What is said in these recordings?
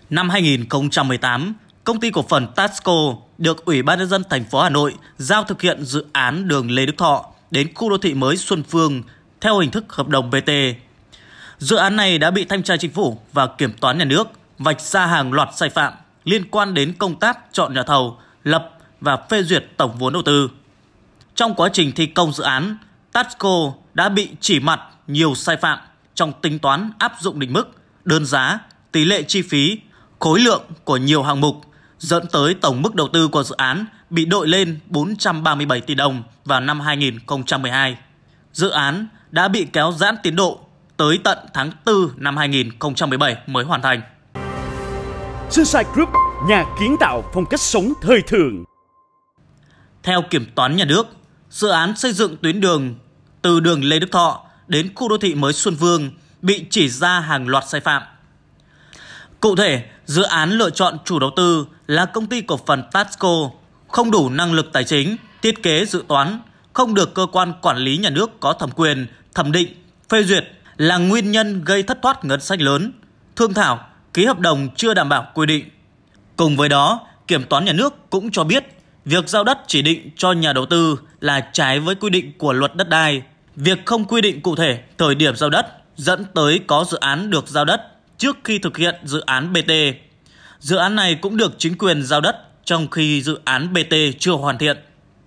Năm 2018, Công ty cổ phần Taxco được Ủy ban nhân dân thành phố Hà Nội giao thực hiện dự án đường Lê Đức Thọ đến khu đô thị mới Xuân Phương theo hình thức hợp đồng BT. Dự án này đã bị Thanh tra Chính phủ và Kiểm toán Nhà nước vạch ra hàng loạt sai phạm liên quan đến công tác chọn nhà thầu, lập và phê duyệt tổng vốn đầu tư. Trong quá trình thi công dự án, Taxco đã bị chỉ mặt nhiều sai phạm trong tính toán áp dụng định mức, đơn giá, tỷ lệ chi phí, khối lượng của nhiều hạng mục, dẫn tới tổng mức đầu tư của dự án bị đội lên 437 tỷ đồng vào năm 2012. Dự án đã bị kéo giãn tiến độ tới tận tháng 4 năm 2017 mới hoàn thành. Sunshine Group, nhà kiến tạo phong cách sống thời thượng. Theo Kiểm toán Nhà nước, dự án xây dựng tuyến đường từ đường Lê Đức Thọ đến khu đô thị mới Xuân Phương bị chỉ ra hàng loạt sai phạm. Cụ thể, dự án lựa chọn chủ đầu tư là công ty cổ phần Taxco không đủ năng lực tài chính, thiết kế dự toán, không được cơ quan quản lý nhà nước có thẩm quyền thẩm định, phê duyệt là nguyên nhân gây thất thoát ngân sách lớn. Thương thảo, ký hợp đồng chưa đảm bảo quy định. Cùng với đó, Kiểm toán Nhà nước cũng cho biết việc giao đất chỉ định cho nhà đầu tư là trái với quy định của Luật Đất đai. Việc không quy định cụ thể thời điểm giao đất dẫn tới có dự án được giao đất trước khi thực hiện dự án BT. Dự án này cũng được chính quyền giao đất trong khi dự án BT chưa hoàn thiện.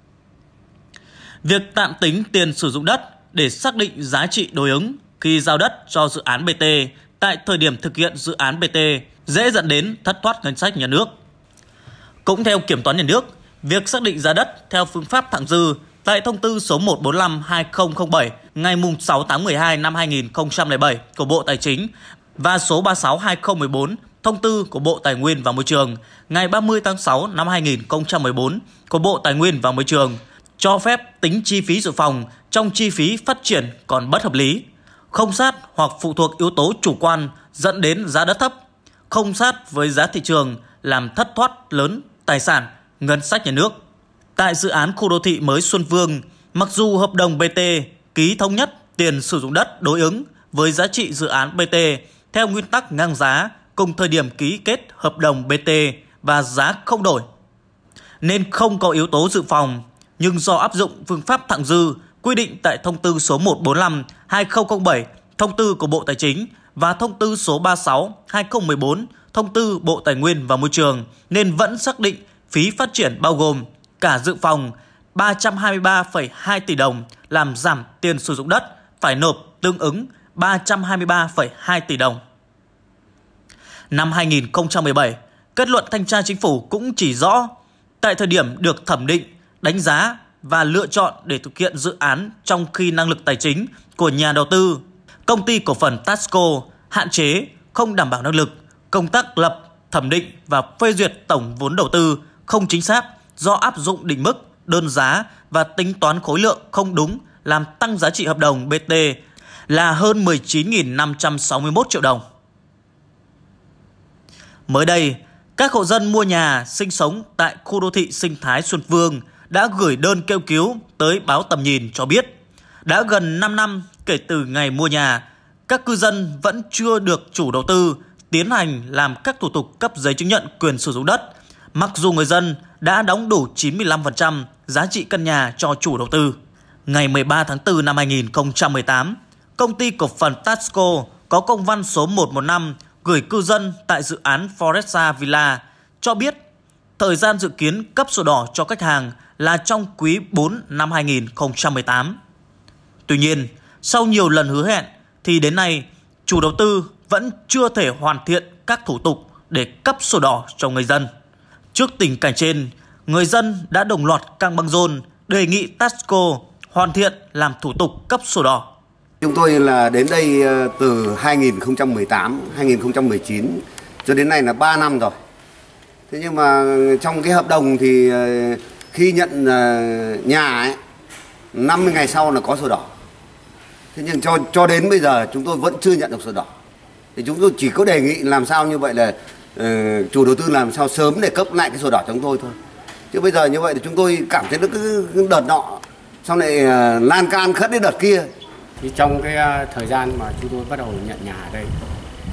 Việc tạm tính tiền sử dụng đất để xác định giá trị đối ứng khi giao đất cho dự án BT tại thời điểm thực hiện dự án BT dễ dẫn đến thất thoát ngân sách nhà nước. Cũng theo Kiểm toán Nhà nước, việc xác định giá đất theo phương pháp thặng dư tại thông tư số 145/2007 ngày 6 tháng 12 năm 2007 của Bộ Tài chính và số 36/2014 thông tư của Bộ Tài nguyên và Môi trường ngày 30 tháng 6 năm 2014 của Bộ Tài nguyên và Môi trường cho phép tính chi phí dự phòng trong chi phí phát triển còn bất hợp lý, không sát hoặc phụ thuộc yếu tố chủ quan dẫn đến giá đất thấp, không sát với giá thị trường làm thất thoát lớn tài sản, ngân sách nhà nước. Tại dự án khu đô thị mới Xuân Phương, mặc dù hợp đồng BT ký thống nhất tiền sử dụng đất đối ứng với giá trị dự án BT theo nguyên tắc ngang giá cùng thời điểm ký kết hợp đồng BT và giá không đổi, nên không có yếu tố dự phòng, nhưng do áp dụng phương pháp thặng dư quy định tại thông tư số 145/2007 thông tư của Bộ Tài chính và thông tư số 36/2014 thông tư Bộ Tài nguyên và Môi trường nên vẫn xác định phí phát triển bao gồm cả dự phòng 323,2 tỷ đồng làm giảm tiền sử dụng đất phải nộp tương ứng 323,2 tỷ đồng. Năm 2017, kết luận Thanh tra Chính phủ cũng chỉ rõ tại thời điểm được thẩm định, đánh giá và lựa chọn để thực hiện dự án trong khi năng lực tài chính của nhà đầu tư, công ty cổ phần Taxco hạn chế, không đảm bảo năng lực, công tác lập, thẩm định và phê duyệt tổng vốn đầu tư không chính xác do áp dụng định mức, đơn giá và tính toán khối lượng không đúng làm tăng giá trị hợp đồng BT là hơn 19.561 triệu đồng. Mới đây, các hộ dân mua nhà sinh sống tại khu đô thị sinh thái Xuân Phương đã gửi đơn kêu cứu tới báo Tầm Nhìn cho biết đã gần 5 năm kể từ ngày mua nhà, các cư dân vẫn chưa được chủ đầu tư tiến hành làm các thủ tục cấp giấy chứng nhận quyền sử dụng đất, mặc dù người dân đã đóng đủ 95% giá trị căn nhà cho chủ đầu tư. Ngày 13 tháng 4 năm 2018, công ty cổ phần Taxco có công văn số 115 gửi cư dân tại dự án Foresta Villa cho biết thời gian dự kiến cấp sổ đỏ cho khách hàng là trong quý 4 năm 2018. Tuy nhiên, sau nhiều lần hứa hẹn thì đến nay chủ đầu tư vẫn chưa thể hoàn thiện các thủ tục để cấp sổ đỏ cho người dân. Trước tình cảnh trên, người dân đã đồng loạt căng băng rôn đề nghị Taxco hoàn thiện làm thủ tục cấp sổ đỏ. Chúng tôi là đến đây từ 2018, 2019 cho đến nay là 3 năm rồi. Thế nhưng mà trong cái hợp đồng thì khi nhận nhà ấy, 50 ngày sau là có sổ đỏ. Thế nhưng cho đến bây giờ chúng tôi vẫn chưa nhận được sổ đỏ. Thì chúng tôi chỉ có đề nghị làm sao như vậy là chủ đầu tư làm sao sớm để cấp lại cái sổ đỏ cho chúng tôi thôi. Chứ bây giờ như vậy thì chúng tôi cảm thấy nó cứ đợt nọ sau này lan can khất đến đợt kia. Thì trong cái thời gian mà chúng tôi bắt đầu nhận nhà ở đây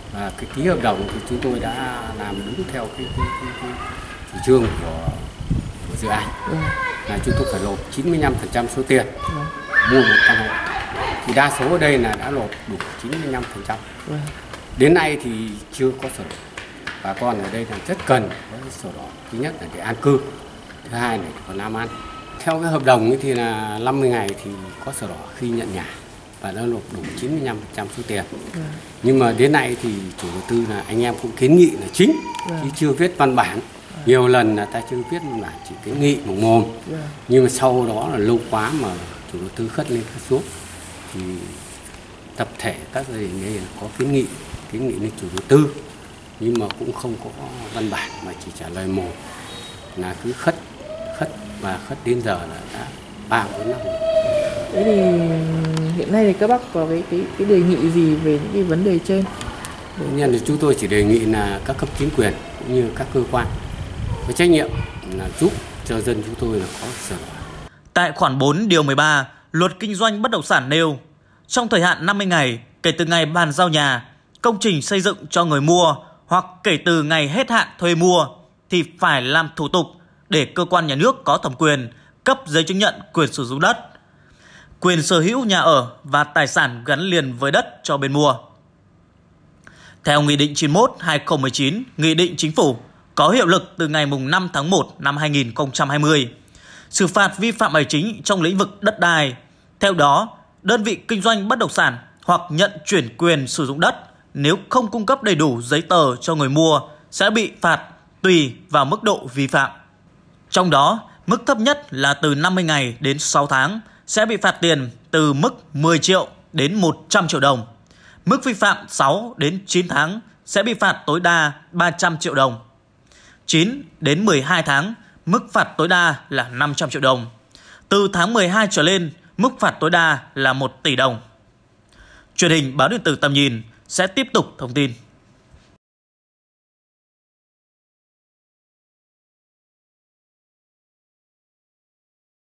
Và cái ký hợp đồng thì chúng tôi đã làm đúng theo cái chủ trương của dự án. Là chúng tôi phải nộp 95% số tiền mua một căn hộ. Thì đa số ở đây là đã nộp đủ 95%. Đến nay thì chưa có sổ đỏ. Bà con ở đây là rất cần có sổ đỏ. Thứ nhất là để an cư, thứ hai là còn làm ăn. Theo cái hợp đồng thì là 50 ngày thì có sổ đỏ khi nhận nhà và đã nộp đủ 95% số tiền. Nhưng mà đến nay thì chủ đầu tư là anh em cũng kiến nghị là chính, chứ chưa viết văn bản. Nhiều lần là ta chưa viết văn bản, chỉ kiến nghị một mồm. Nhưng mà sau đó là lâu quá mà chủ đầu tư khất lên khất xuống thì tập thể các gia đình này có kiến nghị lên chủ đầu tư, nhưng mà cũng không có văn bản mà chỉ trả lời mồm là cứ khất và khất đến giờ là đã 3-4 năm. Thế thì hiện nay thì các bác có cái đề nghị gì về những cái vấn đề trên? Tất nhiên thì chúng tôi chỉ đề nghị là các cấp chính quyền cũng như các cơ quan có trách nhiệm là giúp cho dân chúng tôi là có sổ đỏ. Tại khoản 4 điều 13 Luật Kinh doanh Bất động sản nêu, trong thời hạn 50 ngày kể từ ngày bàn giao nhà, công trình xây dựng cho người mua hoặc kể từ ngày hết hạn thuê mua thì phải làm thủ tục để cơ quan nhà nước có thẩm quyền cấp giấy chứng nhận quyền sử dụng đất, quyền sở hữu nhà ở và tài sản gắn liền với đất cho bên mua. Theo Nghị định 91/2019, Nghị định Chính phủ có hiệu lực từ ngày 5 tháng 1 năm 2020, xử phạt vi phạm hành chính trong lĩnh vực đất đai. Theo đó, đơn vị kinh doanh bất động sản hoặc nhận chuyển quyền sử dụng đất nếu không cung cấp đầy đủ giấy tờ cho người mua sẽ bị phạt tùy vào mức độ vi phạm. Trong đó, mức thấp nhất là từ 50 ngày đến 6 tháng sẽ bị phạt tiền từ mức 10 triệu đến 100 triệu đồng. Mức vi phạm 6 đến 9 tháng sẽ bị phạt tối đa 300 triệu đồng. 9 đến 12 tháng, mức phạt tối đa là 500 triệu đồng. Từ tháng 12 trở lên, mức phạt tối đa là 1 tỷ đồng. Truyền hình Báo Điện tử Tầm Nhìn sẽ tiếp tục thông tin.